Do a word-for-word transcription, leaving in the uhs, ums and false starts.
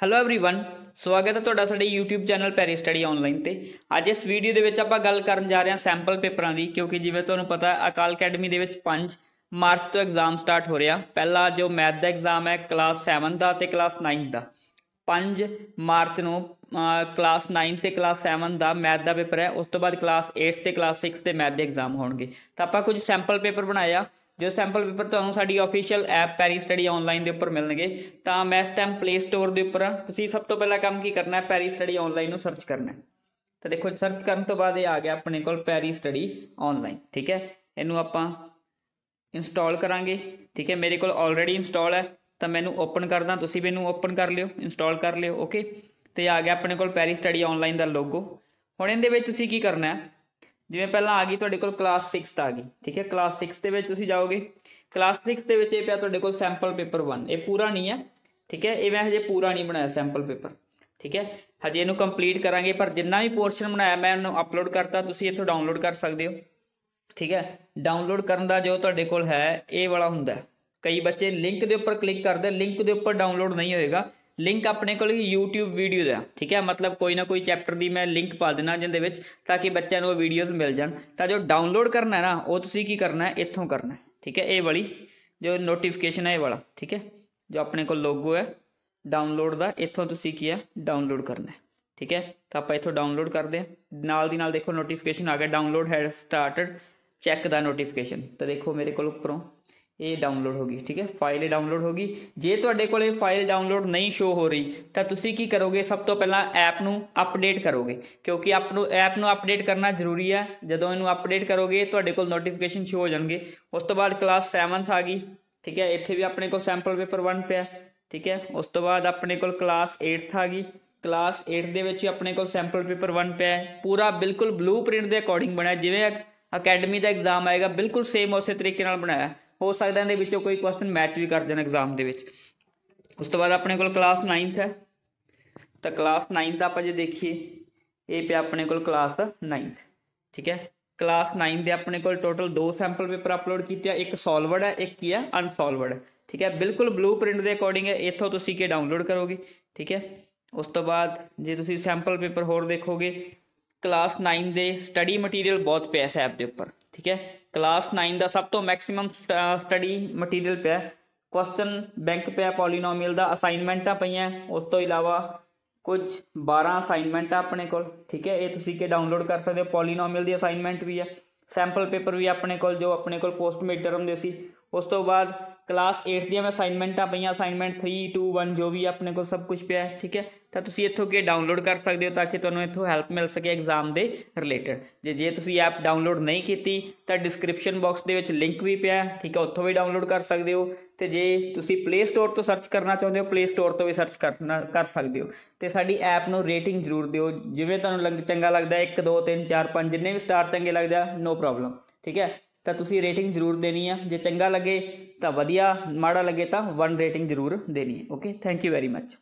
Hello everyone ਸਵਾਗਤ ਹੈ ਤੁਹਾਡਾ ਸਾਡੇ YouTube channel Perry study online ਤੇ। ਅੱਜ ਇਸ ਵੀਡੀਓ ਦੇ ਵਿੱਚ ਆਪਾਂ ਗੱਲ ਕਰਨ ਜਾ ਰਹੇ ਹਾਂ ਸੈਂਪਲ ਪੇਪਰਾਂ ਦੀ, ਕਿਉਂਕਿ ਜਿਵੇਂ ਤੁਹਾਨੂੰ ਪਤਾ ਹੈ ਅਕਾਲ ਅਕੈਡਮੀ ਦੇ ਵਿੱਚ ਪੰਜ ਮਾਰਚ ਤੋਂ ਐਗਜ਼ਾਮ ਸਟਾਰਟ ਹੋ ਰਿਹਾ। ਪਹਿਲਾ ਜੋ ਮੈਥ ਦਾ ਐਗਜ਼ਾਮ ਹੈ ਕਲਾਸ ਸੈਵਨ ਦਾ ਤੇ ਕਲਾਸ ਨਾइन ਦਾ। ਪੰਜ ਮਾਰਚ ਨੂੰ ਕਲਾਸ नाइन ਤੇ ਕਲਾਸ ਸੈਵਨ ਦਾ ਮੈਥ ਦਾ ਪੇਪਰ ਹੈ। ਉਸ ਤੋਂ ਬਾਅਦ ਕਲਾਸ एट ਤੇ ਕਲਾਸ सिक्स ਦੇ ਮੈਥ ਦੇ ਐਗਜ਼ਾਮ ਹੋਣਗੇ। ਤਾਂ ਆਪਾਂ ਕੁਝ ਸੈਂਪਲ ਪੇਪਰ ਬਣਾਏ ਆ, जो सैंपल पेपर ਤੁਹਾਨੂੰ ਸਾਡੀ official app Perry study online ਦੇ ਉੱਪਰ ਮਿਲਣਗੇ। ਤਾਂ ਮੈਂ ਇਸ ਟਾਈਮ ਪਲੇ ਸਟੋਰ ਦੇ ਉੱਪਰ ਹਾਂ। ਤੁਸੀਂ ਸਭ ਤੋਂ ਪਹਿਲਾ ਕੰਮ ਕੀ ਕਰਨਾ ਹੈ, ਪੈਰੀ ਸਟੱਡੀ ਆਨਲਾਈਨ ਨੂੰ ਸਰਚ ਕਰਨਾ ਹੈ। ਤਾਂ ਦੇਖੋ ਸਰਚ ਕਰਨ ਤੋਂ ਬਾਅਦ ਇਹ ਆ ਗਿਆ ਆਪਣੇ ਕੋਲ ਪੈਰੀ ਸਟੱਡੀ ਆਨਲਾਈਨ। ਠੀਕ ਹੈ, ਇਹਨੂੰ ਆਪਾਂ ਇੰਸਟਾਲ ਕਰਾਂਗੇ। ਠੀਕ ਹੈ, ਮੇਰੇ ਕੋਲ ਆਲਰੇਡੀ ਇੰਸਟਾਲ ਹੈ ਤਾਂ ਮੈਨੂੰ ਓਪਨ ਕਰਦਾ, ਤੁਸੀਂ ਵੀ ਇਹਨੂੰ ਓਪਨ ਕਰ ਲਿਓ, ਇੰਸਟਾਲ ਕਰ ਲਿਓ। ਓਕੇ, ਤੇ ਆ ਗਿਆ ਆਪਣੇ ਕੋਲ ਪੈਰੀ ਸਟੱਡੀ ਆਨਲਾਈਨ ਦਾ ਲੋਗੋ। ਹੁਣ ਇਹਦੇ ਵਿੱਚ ਤੁਸੀਂ ਕੀ ਕਰਨਾ ਹੈ, जिवें पहला आ गई तुहाडे कोल क्लास सिक्स आ गई। ठीक है, क्लास सिक्स के तुसीं जाओगे। क्लास सिक्स के ये पिया तुहाडे कोल सैंपल पेपर वन, ये पूरा नहीं है। ठीक है, ये मैं हजे पूरा नहीं बनाया सैंपल पेपर। ठीक है, हजे इनू कंप्लीट करांगे, पर जिन्ना भी पोर्शन बनाया मैं इन्हूं अपलोड करता, तुसीं इत्थों डाउनलोड कर सकते हो। ठीक है, डाउनलोड करन दा जो तुहाडे कोल है ये वाला हुंदा है। कई बच्चे लिंक के उपर क्लिक करते, लिंक के उपर डाउनलोड नहीं होएगा। लिंक अपने को यूट्यूब वीडियो का। ठीक है, मतलब कोई ना कोई चैप्टर की मैं लिंक पा देना जिंदे विच, ताकि बच्चों को वीडियोज़ मिल जान। तो जो डाउनलोड करना है ना वो तुसीं की करना है, इत्थों करना है। ठीक है, ये वाली जो नोटिफिकेशन है ये वाला। ठीक है, जो अपने को लोगो है डाउनलोड का, इत्थों तुसीं की है डाउनलोड करना है। ठीक है, तो आप इत्थों डाउनलोड करते हैं, नाल दी नाल देखो नोटिफिकेशन आ गया, डाउनलोड है स्टार्टड, चैक द नोटिफिकेशन। तो देखो मेरे को उपरों ये डाउनलोड होगी। ठीक है, फाइल डाउनलोड होगी। जे तुहाडे कोले फाइल डाउनलोड नहीं शो हो रही तो तुसीं की करोगे, सब तो पहला ऐप नूं अपडेट करोगे, क्योंकि आप ऐप नूं अपडेट करना जरूरी है। जदों इनू अपडेट करोगे तुहाडे कोल नोटिफिकेशन शो हो जाएंगे। उस तो बाद क्लास सैवनथ आ गई। ठीक है, इत्थे भी अपने को सैंपल पेपर वन पिया। ठीक है, उस तो बाद अपने को क्लास एट्थ आ गई। क्लास एट दे विच अपने को सैंपल पेपर वन पिया, पूरा बिल्कुल ब्लू प्रिंट के अकॉर्डिंग बनाया, जिवें अकैडमी का एग्जाम आएगा बिल्कुल सेम उस तरीके नाल बनाया। हो सकता है इहदे कोई क्वेश्चन मैच भी कर जाए एग्जाम के। उस तो बाद अपने को क्लास नाइन्थ है, तो क्लास नाइन्थ आप जो देखिए ये पे अपने को क्लास नाइन्थ। ठीक है, क्लास नाइन के अपने को टोटल दो सैंपल पेपर अपलोड किए, एक सॉल्वड है एक की है अनसॉल्वड। ठीक है, बिल्कुल ब्लू प्रिंट के अकॉर्डिंग है, इतों तुसीं के डाउनलोड करोगे। ठीक है, उस तो बाद जे तुसीं सैंपल पेपर होर देखोगे, क्लास नाइन के स्टडी मटीरियल बहुत पिया इस ऐप के उपर। ठीक है, क्लास नाइन का सब तो मैक्सीमम स्टडी मटीरियल पिया, क्वेश्चन बैंक पिया, पॉलीनोमियल का असाइनमेंटा पईयां, उस तो इलावा कुछ बारह असाइनमेंट अपने को। ठीक है, ये तुसीं के डाउनलोड कर सकते हो। पॉलीनोमियल की असाइनमेंट भी है, सैंपल पेपर भी अपने को जो अपने को पोस्ट मिड टर्म दे सी। उस तो बाद क्लास एट दी असाइनमेंटा पईयां, असाइनमेंट थ्री टू वन जो भी अपने को सब कुछ पिया। ठीक है, तो तुसीं इत्थों के डाउनलोड कर सकते हो, ताकि तुहानूं इत्थों हैल्प मिल सके एग्जाम के रिलेटेड। जे जे तुसीं ऐप डाउनलोड नहीं की तो डिस्क्रिप्शन बॉक्स के विच लिंक भी पिया। ठीक है, उत्थों भी डाउनलोड कर सकते हो। तो जे तुसीं प्ले स्टोर तो सर्च करना चाहते हो, प्ले स्टोर तो भी सर्च करना कर सकते हो। तो साडी ऐप नूं रेटिंग जरूर दिओ, जिवें तुहानूं लग चंगा लगदा, एक दो तीन चार पाँच जिन्ने भी स्टार चंगे लगदा नो प्रॉब्लम। ठीक है, तो तुसीं रेटिंग जरूर देनी है, जे चंगा लगे तो वधिया, माड़ा लगे तो वन रेटिंग जरूर देनी है। Okay, thank you very much.